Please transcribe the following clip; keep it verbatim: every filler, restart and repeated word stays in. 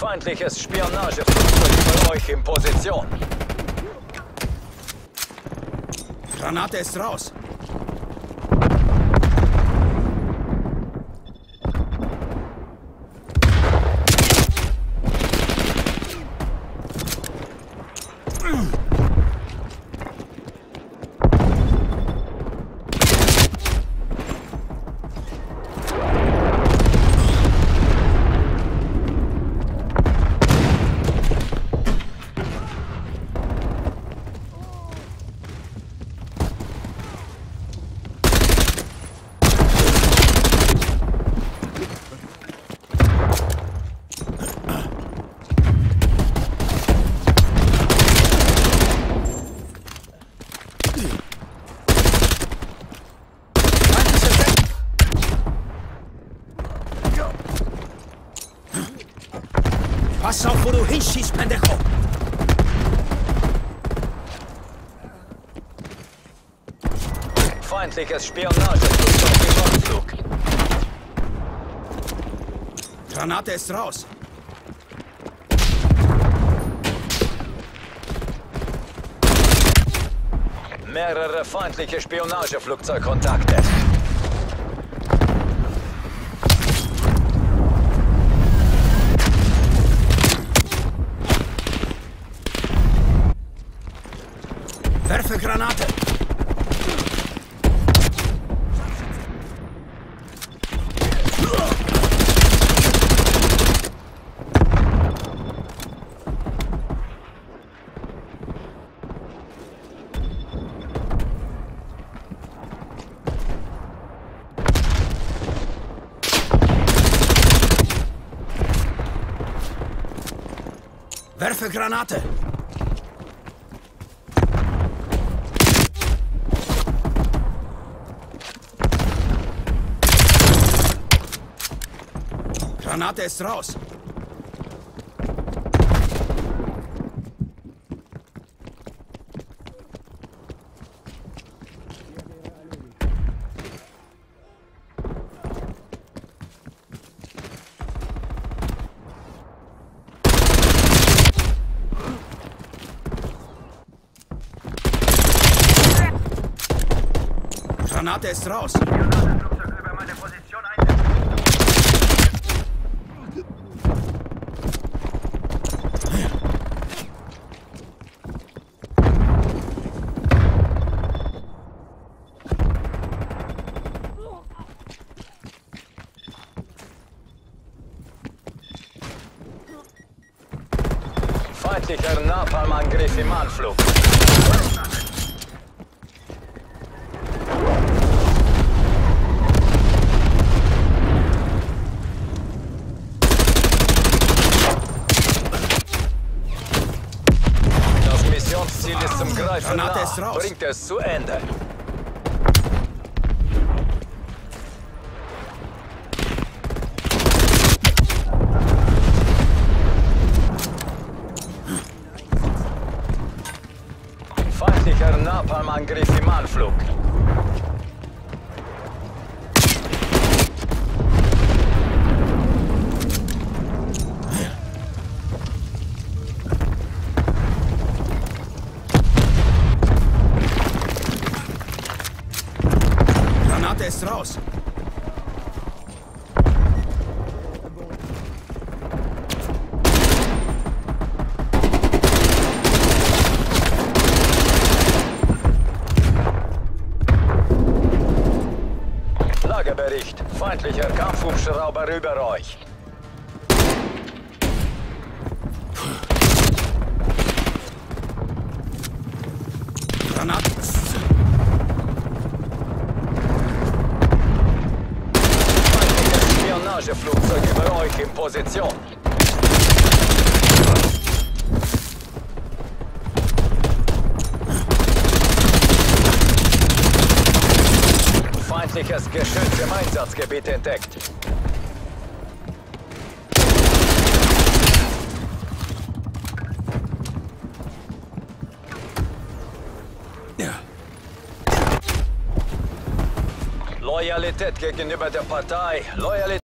Feindliches Spionageflugzeug über euch in Position. Granate ist raus. Pass auf, wo du hinschießt, Pendejo! Feindliches Spionageflugzeug im Anflug. Granate ist raus. Mehrere feindliche Spionageflugzeugkontakte. Werfe Granate! Werfe Granate! Granate ist raus. Granate ist raus. Über meine Position einsetzen. Feindlicher Napalmangriff im Anflug. Das Missionsziel ist zum Greifen Granate ist nah. raus. Bringt es zu Ende. Feindlicher Napalmangriff im Anflug. Granate ist raus. Lagebericht. Feindlicher Kampfhubschrauber über euch. Granate. Feindliches Spionageflugzeug über euch in Position. Feindliches Geschütz im Einsatzgebiet entdeckt. Ja. Loyalität gegenüber der Partei. Loyalität